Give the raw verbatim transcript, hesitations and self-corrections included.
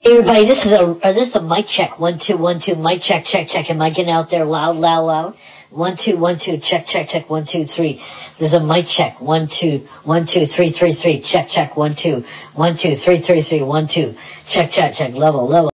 Hey everybody, this is a uh, this is a mic check. One two one two mic check check check. Am I getting out there loud loud loud? One two one two check check check one two three. There's a mic check. One two one two three three three check check one two one two three three three one two check check check level level.